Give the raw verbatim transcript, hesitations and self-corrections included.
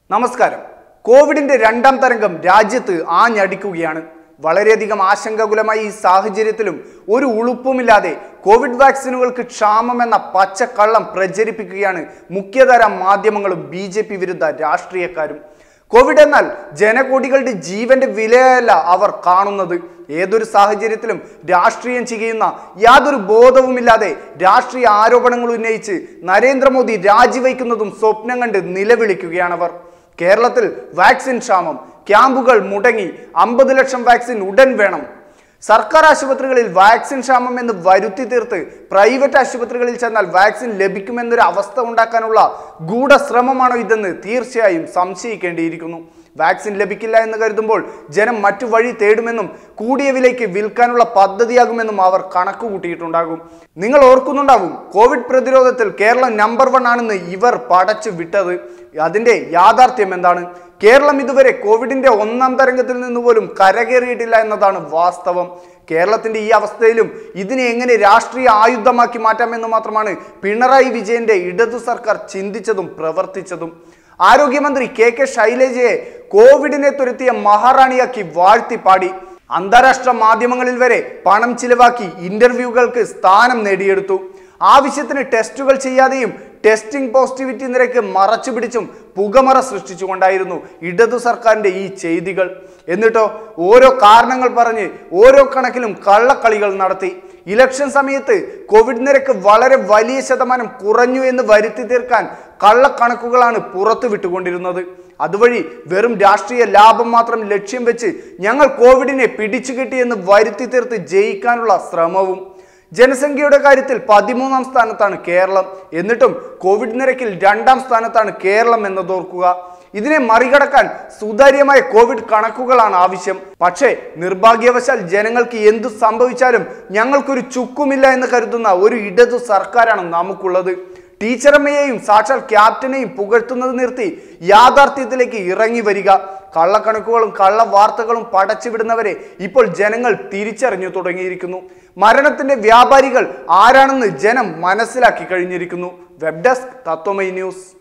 നമസ്കാരം. കോവിഡിന്റെ രണ്ടാം തരംഗം രാജ്യത്ത് ആഞ്ഞടിക്കുകയാണ്. വളരെയധികം ആശങ്കാകുലമായ ഈ സാഹചര്യത്തിലും ഒരു ഉളുപ്പുമില്ലാതെ കോവിഡ് വാക്സിനുകൾക്ക് ക്ഷാമമെന്ന പച്ചക്കള്ളം പ്രചരിപ്പിക്കുകയാണ് മുഖ്യധാര മാധ്യമങ്ങളും ബി ജെ പി വിരുദ്ധ രാഷ്ട്രീയക്കാരും. കോവിഡ് എന്നാൽ ജനകോടികളുടെ ജീവന്റെ വിലയല്ല അവർ കാണുന്നത്. ഏതൊരു സാഹചര്യത്തിലും രാഷ്ട്രീയം ചെയ്യുന്ന യാതൊരു ബോധവുമില്ലാതെ രാഷ്ട്രീയ ആരോപണങ്ങൾ ഉന്നയിച്ച് നരേന്ദ്രമോദി രാജിവെക്കുന്നതും സ്വപ്നം കണ്ട് നിലവിളിക്കുകയാണവർ. കേരളത്തിൽ വാക്സിൻ ക്ഷാമം, ക്യാമ്പുകൾ മുടങ്ങി, അമ്പത് ലക്ഷം വാക്സിൻ ഉടൻ വേണം. സർക്കാർ ആശുപത്രികളിൽ വാക്സിൻ ക്ഷാമം എന്ന് വരുത്തി തീർത്ത് പ്രൈവറ്റ് ആശുപത്രികളിൽ ചെന്നാൽ വാക്സിൻ ലഭിക്കുമെന്നൊരു അവസ്ഥ ഉണ്ടാക്കാനുള്ള ഗൂഢശ്രമമാണോ ഇതെന്ന് തീർച്ചയായും സംശയിക്കേണ്ടിയിരിക്കുന്നു. വാക്സിൻ ലഭിക്കില്ല എന്ന് കരുതുമ്പോൾ ജനം മറ്റു വഴി തേടുമെന്നും കൂടിയ വിലയ്ക്ക് വിൽക്കാനുള്ള പദ്ധതിയാകുമെന്നും അവർ കണക്ക് കൂട്ടിയിട്ടുണ്ടാകും. നിങ്ങൾ ഓർക്കുന്നുണ്ടാവും, കോവിഡ് പ്രതിരോധത്തിൽ കേരളം നമ്പർ വൺ ആണെന്ന് ഇവർ പടച്ചു വിട്ടത്. അതിന്റെ യാഥാർത്ഥ്യം എന്താണ്? കേരളം ഇതുവരെ കോവിഡിന്റെ ഒന്നാം തരംഗത്തിൽ നിന്ന് പോലും കരകയറിയിട്ടില്ല എന്നതാണ് വാസ്തവം. കേരളത്തിന്റെ ഈ അവസ്ഥയിലും ഇതിനെ എങ്ങനെ രാഷ്ട്രീയ ആയുധമാക്കി മാറ്റാമെന്ന് മാത്രമാണ് പിണറായി വിജയന്റെ ഇടതു സർക്കാർ ചിന്തിച്ചതും പ്രവർത്തിച്ചതും. ആരോഗ്യമന്ത്രി കെ കെ ശൈലജയെ കോവിഡിനെ തുരത്തിയ മഹാറാണിയാക്കി വാഴ്ത്തിപ്പാടി. അന്താരാഷ്ട്ര മാധ്യമങ്ങളിൽ വരെ പണം ചിലവാക്കി ഇന്റർവ്യൂകൾക്ക് സ്ഥാനം നേടിയെടുത്തു. ആവശ്യത്തിന് ടെസ്റ്റുകൾ ചെയ്യാതെയും ടെസ്റ്റിംഗ് പോസിറ്റിവിറ്റി നിരക്ക് മറച്ചു പിടിച്ചും പുകമറ സൃഷ്ടിച്ചുകൊണ്ടായിരുന്നു ഇടതു സർക്കാരിന്റെ ഈ ചെയ്തികൾ. എന്നിട്ടോ ഓരോ കാരണങ്ങൾ പറഞ്ഞ് ഓരോ കണക്കിലും കള്ളക്കളികൾ നടത്തി. ഇലക്ഷൻ സമയത്ത് കോവിഡ് നിരക്ക് വളരെ വലിയ ശതമാനം കുറഞ്ഞു എന്ന് വരുത്തി തീർക്കാൻ കള്ളക്കണക്കുകളാണ് പുറത്തു വിട്ടുകൊണ്ടിരുന്നത്. അതുവഴി വെറും രാഷ്ട്രീയ ലാഭം മാത്രം ലക്ഷ്യം വെച്ച് ഞങ്ങൾ കോവിഡിനെ പിടിച്ചു കെട്ടിയെന്ന് വരുത്തി തീർത്ത് ജയിക്കാനുള്ള ശ്രമവും. ജനസംഖ്യയുടെ കാര്യത്തിൽ പതിമൂന്നാം സ്ഥാനത്താണ് കേരളം. എന്നിട്ടും കോവിഡ് നിരക്കിൽ രണ്ടാം സ്ഥാനത്താണ് കേരളം എന്നതോർക്കുക. ഇതിനെ മറികടക്കാൻ സുതാര്യമായ കോവിഡ് കണക്കുകളാണ് ആവശ്യം. പക്ഷേ നിർഭാഗ്യവശാൽ ജനങ്ങൾക്ക് എന്തു സംഭവിച്ചാലും ഞങ്ങൾക്കൊരു ചുക്കുമില്ല എന്ന് കരുതുന്ന ഒരു ഇടതു സർക്കാരാണ് നമുക്കുള്ളത്. ടീച്ചറമ്മയെയും സാക്ഷാൽ ക്യാപ്റ്റനെയും പുകഴ്ത്തുന്നത് നിർത്തി യാഥാർത്ഥ്യത്തിലേക്ക് ഇറങ്ങി വരിക. കള്ളക്കണക്കുകളും കള്ള വാർത്തകളും പടച്ചുവിടുന്നവരെ ഇപ്പോൾ ജനങ്ങൾ തിരിച്ചറിഞ്ഞു തുടങ്ങിയിരിക്കുന്നു. മരണത്തിന്റെ വ്യാപാരികൾ ആരാണെന്ന് ജനം മനസ്സിലാക്കി കഴിഞ്ഞിരിക്കുന്നു. Web desk Tattvamayi news.